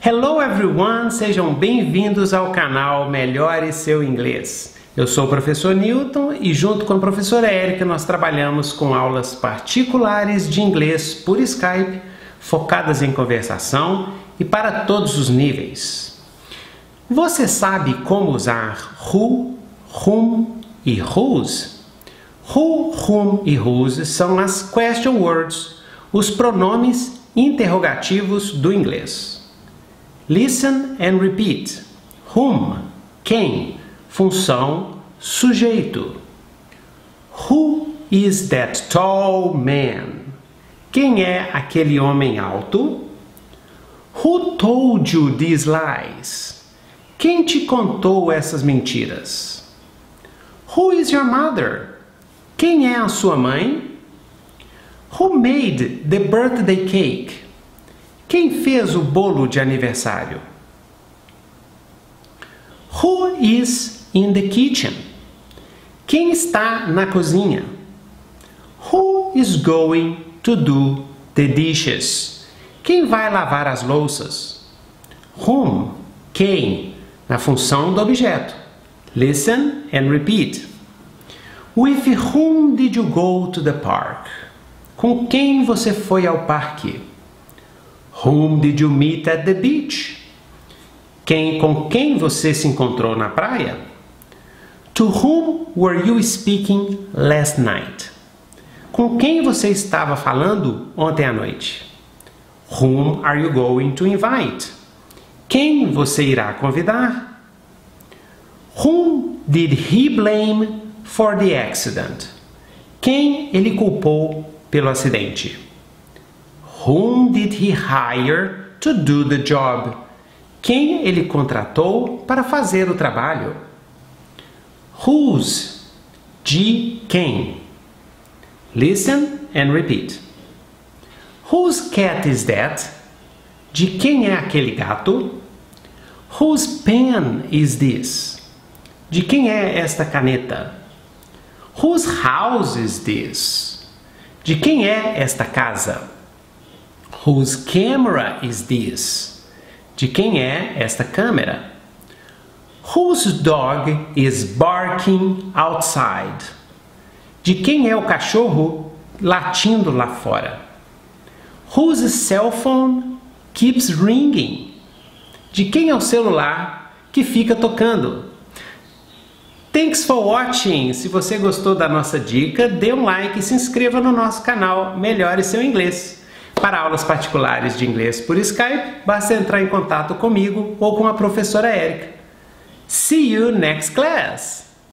Hello everyone, sejam bem-vindos ao canal Melhore Seu Inglês. Eu sou o professor Newton e junto com a professora Érica nós trabalhamos com aulas particulares de inglês por Skype, focadas em conversação e para todos os níveis. Você sabe como usar who, whom e whose? Who, whom e whose são as question words, os pronomes interrogativos do inglês. Listen and repeat. Whom, quem, função, sujeito. Who is that tall man? Quem é aquele homem alto? Who told you these lies? Quem te contou essas mentiras? Who is your mother? Quem é a sua mãe? Who made the birthday cake? Quem fez o bolo de aniversário? Who is in the kitchen? Quem está na cozinha? Who is going to do the dishes? Quem vai lavar as louças? Whom, quem, na função do objeto. Listen and repeat. With whom did you go to the park? Com quem você foi ao parque? Whom did you meet at the beach? Com quem você se encontrou na praia? To whom were you speaking last night? Com quem você estava falando ontem à noite? Whom are you going to invite? Quem você irá convidar? Whom did he blame for the accident? Quem ele culpou pelo acidente? Whom did he hire to do the job? Quem ele contratou para fazer o trabalho? Whose, de quem. Listen and repeat. Whose cat is that? De quem é aquele gato? Whose pen is this? De quem é esta caneta? Whose house is this? De quem é esta casa? Whose camera is this? De quem é esta câmera? Whose dog is barking outside? De quem é o cachorro latindo lá fora? Whose cell phone keeps ringing? De quem é o celular que fica tocando? Thanks for watching! Se você gostou da nossa dica, dê um like e se inscreva no nosso canal Melhore Seu Inglês. Para aulas particulares de inglês por Skype, basta entrar em contato comigo ou com a professora Érica. See you next class!